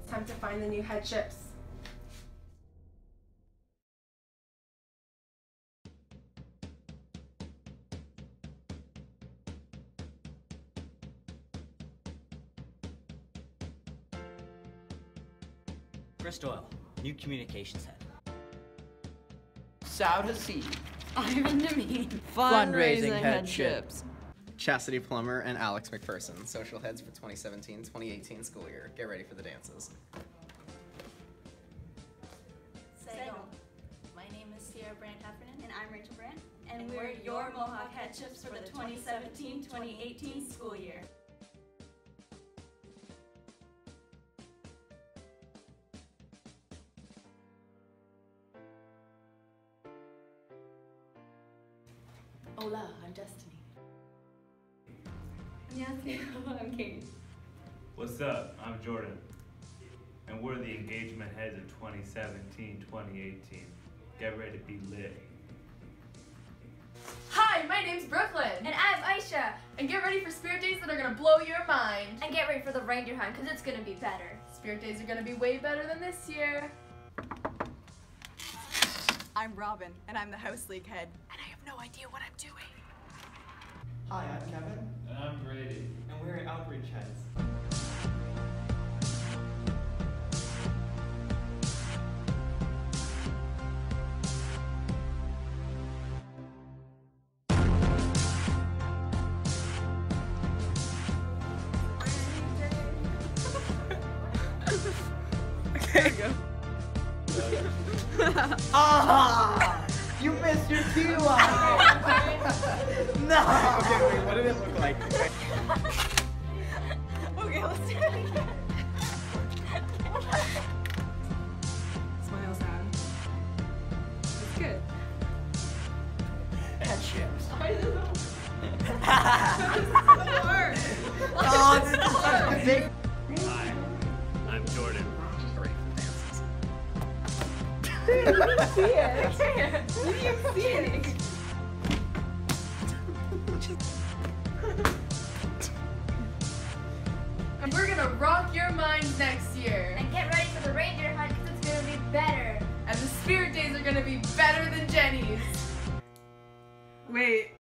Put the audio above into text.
Time to find the new headships. Chris Doyle, new communications head. Saud Hasid, Ivan Demeen. fundraising headships. Chastity Plummer and Alex McPherson, social heads for 2017-2018 school year. Get ready for the dances. Sego. My name is Sierra Brandt Heffernan. And I'm Rachel Brandt. And we're your Mohawk Headships for the 2017-2018 school year. Hola, I'm Destiny. 안녕하세요, I'm Kate. What's up? I'm Jordan. And we're the engagement heads of 2017-2018. Get ready to be lit. Hi, my name's Brooklyn. And I'm Aisha. And get ready for Spirit Days that are gonna blow your mind. And get ready for the reindeer hunt, because it's gonna be better. Spirit Days are gonna be way better than this year. I'm Robin, and I'm the House League head, and I have no idea what I'm doing. Hi, I'm Kevin. And I'm Brady. And we're Outreach Heads. There you go. Ah! You missed your cue on it! No! Okay, wait, what did it look like? Okay, let's do it again. Smile sound. It's good. Headships. Oh, Oh, this is such a big... Hi, I'm Jordan. Get ready for dances. And we're gonna rock your minds next year. And get ready for the reindeer hunt, because it's gonna be better. And the Spirit Days are gonna be better than Jenny's. Wait,